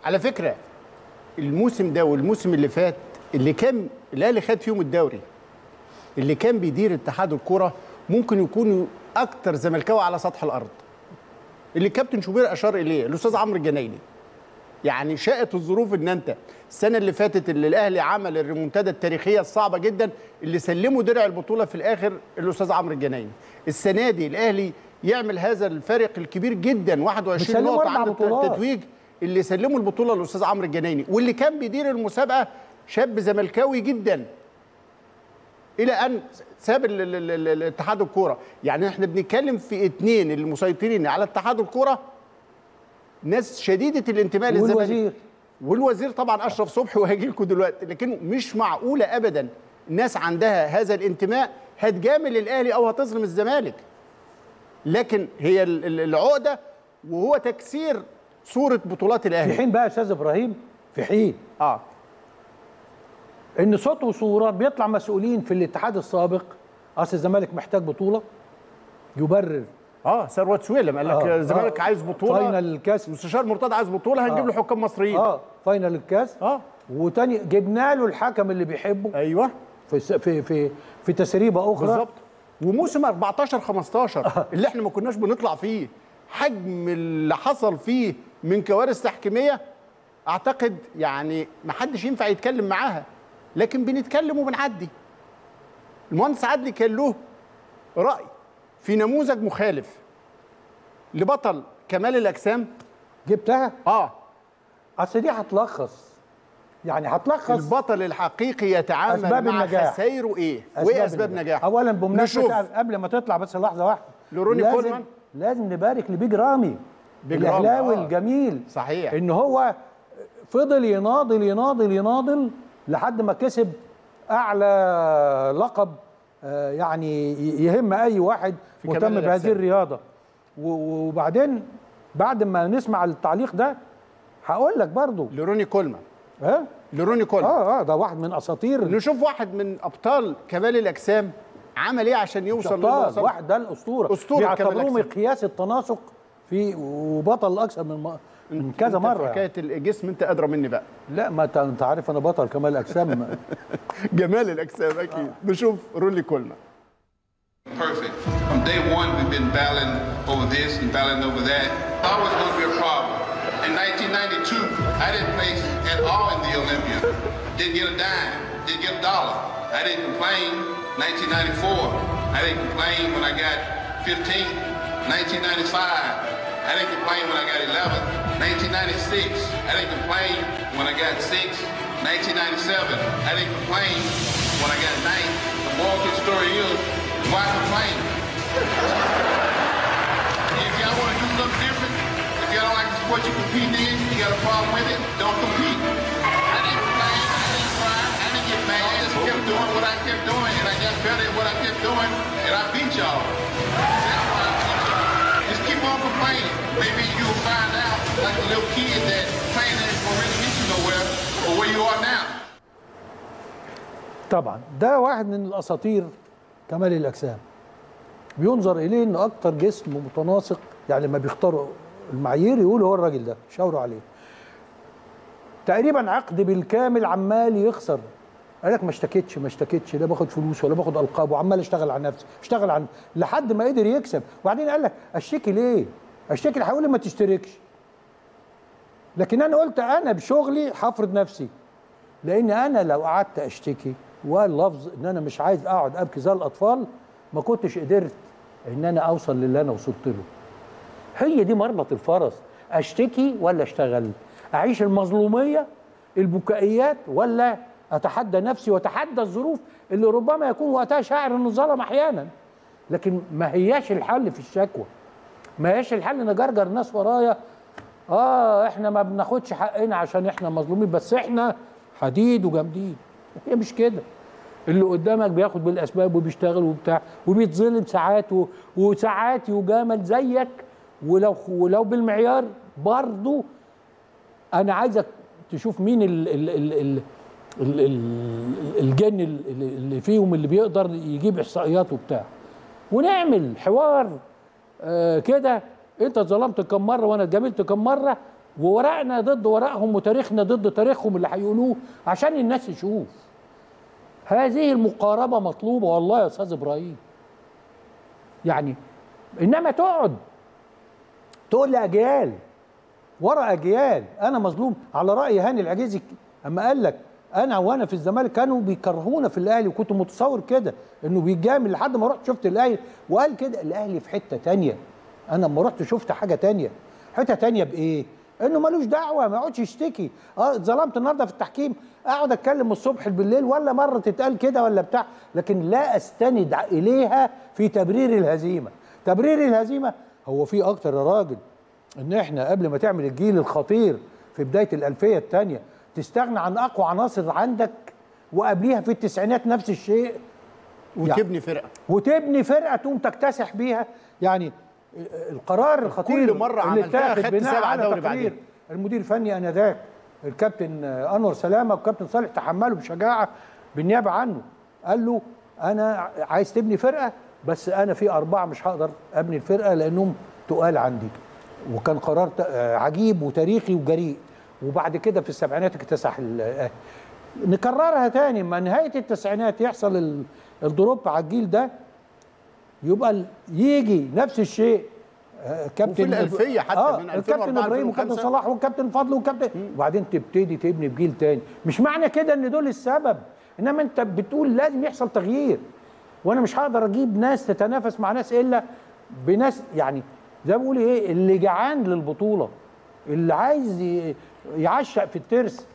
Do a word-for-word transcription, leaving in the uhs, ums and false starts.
على فكره الموسم ده والموسم اللي فات اللي كان الاهلي خد فيهم الدوري، اللي كان بيدير اتحاد الكره ممكن يكونوا اكتر زملكاوي على سطح الارض، اللي الكابتن شوبير اشار اليه الاستاذ عمرو الجنايني. يعني شاءت الظروف ان انت السنه اللي فاتت اللي الاهلي عمل الريمونتادا التاريخيه الصعبه جدا اللي سلموا درع البطوله في الاخر الاستاذ عمرو الجنايني. السنه دي الاهلي يعمل هذا الفارق الكبير جدا واحد وعشرين نقطه عند التتويج اللي سلموا البطوله للاستاذ عمرو الجنايني، واللي كان بيدير المسابقه شاب زملكاوي جدا الى ان ساب اتحاد الكوره. يعني احنا بنتكلم في اثنين اللي مسيطرين على اتحاد الكوره، ناس شديده الانتماء للزمالك. والوزير والوزير طبعا اشرف صبحي وهيجي لكم دلوقتي، لكن مش معقوله ابدا الناس عندها هذا الانتماء هتجامل الاهلي او هتظلم الزمالك. لكن هي العقده وهو تكسير صوره بطولات الاهلي. في حين بقى يا استاذ ابراهيم، في حين اه ان صوت وصوره بيطلع مسؤولين في الاتحاد السابق اصل الزمالك محتاج بطوله يبرر. اه ثروت سويلم قال لك الزمالك آه. عايز بطوله، فاينل الكاس، مستشار مرتضى عايز بطوله هنجيب آه. له حكام مصريين. اه فاينل الكاس. اه وتاني جبنا له الحكم اللي بيحبه. ايوه في في في في تسريبه اخرى بالظبط. وموسم أربعتاشر خمستاشر آه. اللي احنا ما كناش بنطلع فيه، حجم اللي حصل فيه من كوارث تحكيميه اعتقد يعني ما حدش ينفع يتكلم معاها، لكن بنتكلم وبنعدي. المهندس عدلي كان له راي في نموذج مخالف لبطل كمال الاجسام. جبتها؟ اه اصل دي هتلخص، يعني هتلخص البطل الحقيقي يتعامل أسباب مع النجاح. خسايره ايه؟ وايه اسباب نجاحه؟ اولا بمناسبه قبل ما تطلع بس لحظه واحده، لروني لازم كولمان لازم نبارك لبيج رامي بيج رامي الاهلاوي آه. الجميل. صحيح ان هو فضل يناضل يناضل يناضل لحد ما كسب اعلى لقب يعني يهم اي واحد مهتم بهذه الرياضه. وبعدين بعد ما نسمع التعليق ده هقول لك برضو لروني كولمان. ها لروني كولمان اه اه ده واحد من اساطير. نشوف واحد من ابطال كمال الاجسام عمل ايه عشان يوصل للوصل. واحد ده الاسطوره، اسطوره كمال الاجسام، مقياس التناسق في وبطل اكثر من من كذا مره. حكايه يعني. الجسم انت ادرى مني بقى. لا ما انت عارف انا بطل كمال الاجسام. جمال الاجسام اكيد. آه. نشوف روني كولمان. Perfect. From day one, we've been battling over this and battling over that. Always going to be a problem. In nineteen ninety-two, I didn't place at all in the Olympia. Didn't get a dime. Didn't get a dollar. I didn't complain. nineteen ninety-four, I didn't complain when I got fifteen. nineteen ninety-five, I didn't complain when I got eleven. nineteen ninety-six, I didn't complain when I got six. nineteen ninety-seven, I didn't complain when I got nine. The moral of the story is, why complain? If y'all want to do something different, if y'all don't like the sport you compete in, you got a problem with it, don't compete. I didn't complain, I didn't cry, I didn't get mad, I just kept doing what I kept doing, and I got better at what I kept doing, and I beat y'all. That's why I beat y'all. Just keep on complaining. Maybe you'll find out, like the little kid, that playing ain't gonna really get you nowhere, or where you are now. طبعا ده واحد من الاساطير كمال الاجسام. بينظر اليه انه اكتر جسم متناسق، يعني لما بيختاروا المعايير يقولوا هو الراجل ده، شاوروا عليه. تقريبا عقد بالكامل عمال يخسر. قال لك ما اشتكيتش ما اشتكيتش لا باخد فلوس ولا باخد القاب، وعمال اشتغل على نفسي، اشتغل عن لحد ما قدر يكسب. وبعدين قال لك اشتكي ليه؟ اشتكي هيقول لي ما تشتركش. لكن انا قلت انا بشغلي هفرض نفسي. لان انا لو قعدت اشتكي وقال لفظ ان انا مش عايز اقعد ابكي زي الاطفال، ما كنتش قدرت ان انا اوصل للي انا وصلت له. هي دي مربط الفرس، اشتكي ولا اشتغل؟ اعيش المظلوميه البكائيات ولا اتحدى نفسي واتحدى الظروف اللي ربما يكون وقتها شاعر انه ظلم احيانا. لكن ما هياش الحل في الشكوى، ما هياش الحل ان اجرجر الناس ورايا اه احنا ما بناخدش حقنا عشان احنا مظلومين، بس احنا حديد وجامدين. هي مش كده. اللي قدامك بياخد بالاسباب وبيشتغل وبتاع وبيتظلم ساعات وساعات يجامل زيك، ولو ولو بالمعيار برضه. انا عايزك تشوف مين ال ال ال ال ال ال الجن اللي فيهم اللي بيقدر يجيب احصائيات وبتاع، ونعمل حوار آه كده. انت اتظلمت كم مره وانا اتجاملت كم مره، وورقنا ضد ورقهم وتاريخنا ضد تاريخهم اللي هيقولوه عشان الناس تشوف. هذه المقاربه مطلوبه والله يا استاذ ابراهيم. يعني انما تقعد تقول لي اجيال ورا اجيال. انا مظلوم على راي هاني العجيزي اما قال لك انا وانا في الزمالك كانوا بيكرهونا في الاهلي، وكنت متصور كده انه بيجامل لحد ما رحت شفت الاهلي وقال كده الاهلي في حته تانية. انا لما رحت شفت حاجه تانية. حته تانية بايه؟ انه ملوش دعوه، ما يقعدش يشتكي. اه اتظلمت النهارده في التحكيم، اقعد اتكلم الصبح بالليل ولا مره تتقال كده ولا بتاع، لكن لا استند اليها في تبرير الهزيمه. تبرير الهزيمه هو في اكتر يا راجل ان احنا قبل ما تعمل الجيل الخطير في بدايه الالفيه الثانيه تستغنى عن اقوى عناصر عندك، وقبليها في التسعينات نفس الشيء، وتبني يعني فرقه وتبني فرقه تقوم تكتسح بيها. يعني القرار الخطير كل مره عملتها خدت سبعه دوري بعدين. المدير الفني انذاك الكابتن انور سلامه والكابتن صالح تحملوا بشجاعه بالنيابه عنه، قال له انا عايز تبني فرقه بس انا في اربعه مش هقدر ابني الفرقه لانهم تقال عندي. وكان قرار عجيب وتاريخي وجريء. وبعد كده في السبعينات اكتسح الاهلي. نكررها تاني، ما نهايه التسعينات يحصل الدروب على الجيل ده، يبقى يجي نفس الشيء كابتن وفي الالفيه حتى آه من الكابتن ابراهيم وكابتن صلاح وكابتن فضل وكابتن، وبعدين تبتدي تبني بجيل تاني. مش معنى كده ان دول السبب، انما انت بتقول لازم يحصل تغيير. وانا مش هقدر اجيب ناس تتنافس مع ناس الا بناس يعني زي ما بقول ايه، اللي جعان للبطوله، اللي عايز يعشق في الترس.